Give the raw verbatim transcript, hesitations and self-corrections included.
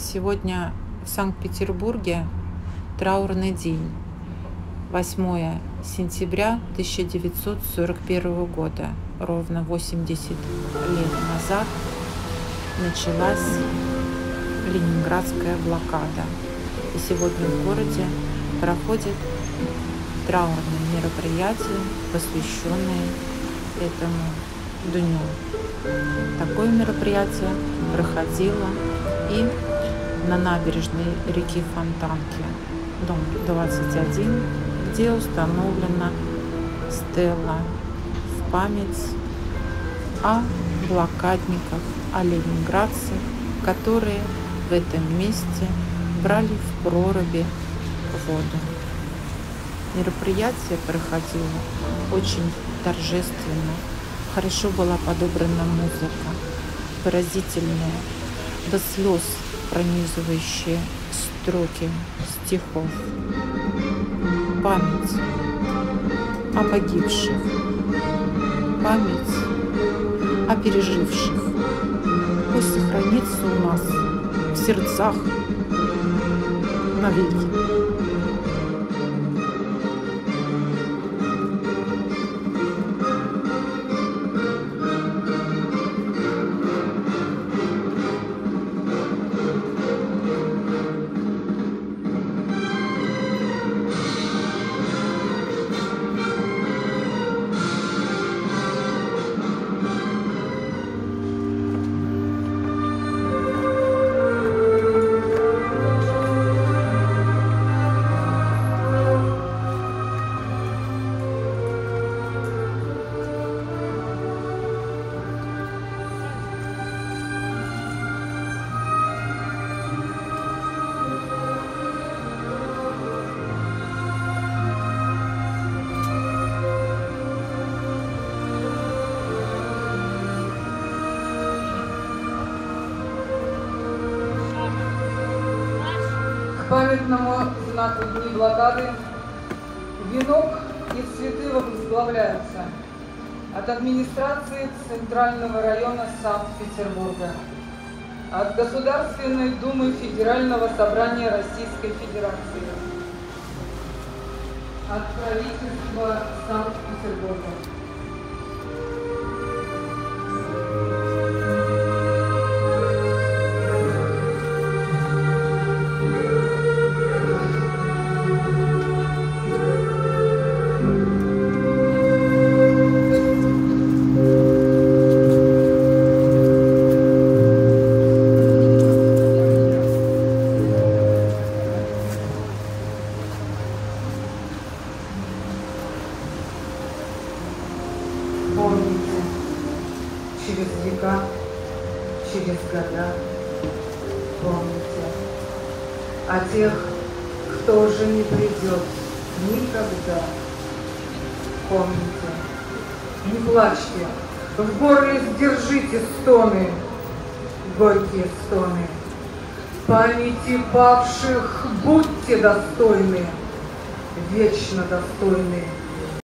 Сегодня в Санкт-Петербурге траурный день. восьмое сентября тысяча девятьсот сорок первого года, ровно восемьдесят лет назад, началась Ленинградская блокада. И сегодня в городе проходят траурные мероприятия, посвященные этому дню. Такое мероприятие проходило и на набережной реки Фонтанки, дом двадцать один, где установлена стела в память о блокадниках, о ленинградцах, которые в этом месте брали в проруби воду. Мероприятие проходило очень торжественно, хорошо была подобрана музыка, поразительная, до слез пронизывающие строки стихов. Память о погибших, память о переживших пусть сохранится у нас в сердцах навеки. К памятному знаку Дни блокады венок из цветы возглавляется от администрации Центрального района Санкт-Петербурга, от Государственной Думы Федерального собрания Российской Федерации, от правительства Санкт-Петербурга. Помните, через века, через года, помните о тех, кто уже не придет никогда. Помните, не плачьте, в горле сдержите стоны, горькие стоны. Памяти павших будьте достойны, вечно достойны.